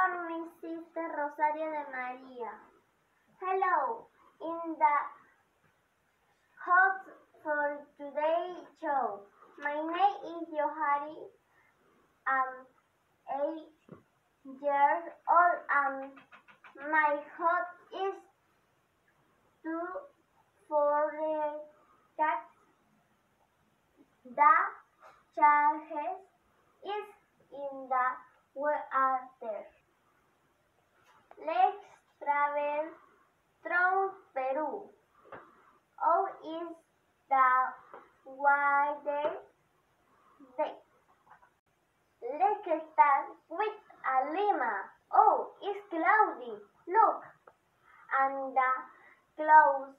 morning, Sister Rosario de Maria. Hello, in the host for today's show. My name is Johari. I'm 8 years old and my host is to for the charges is in the water. Let's travel through Peru. How is the weather there? Let's start with Lima. Oh, it's cloudy. Look, and the clouds.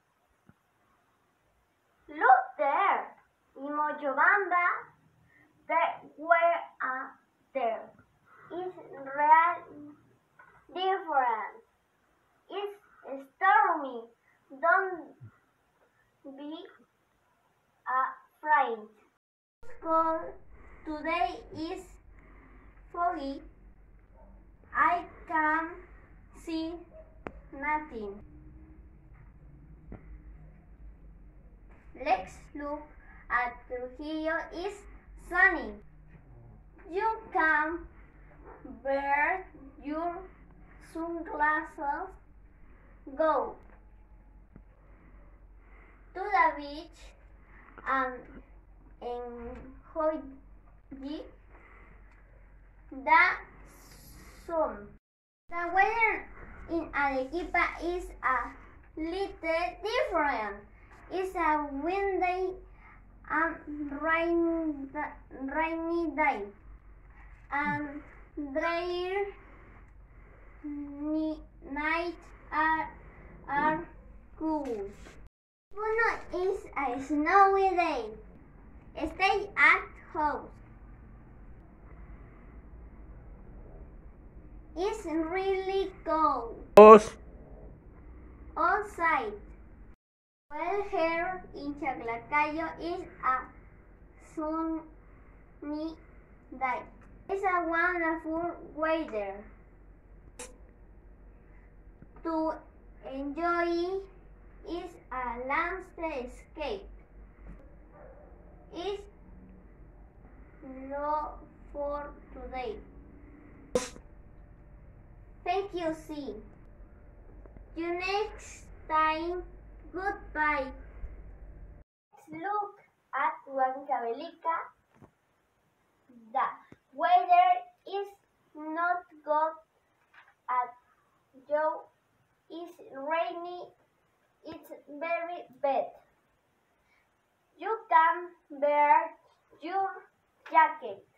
Look there. In Moyobamba, there were there. It's real different. It's stormy. Don't be afraid. School today is foggy. I can see nothing. Let's look at Trujillo. It's sunny. You can wear your sunglasses. Go to the beach and enjoy the sun. The weather in Arequipa is a little different. It's a windy and rainy day, and their nights are cool. Puno is a snowy day. Stay at home. It's really cold outside. Well, here in Chaclacayo is a sunny day. It's a wonderful weather to enjoy. Is a landscape. It's all for today. Thank you. See you next time. Goodbye. Let's look at Huancavelica. The weather is not good at Joe. It's rainy. It's very bad. You can wear your jacket.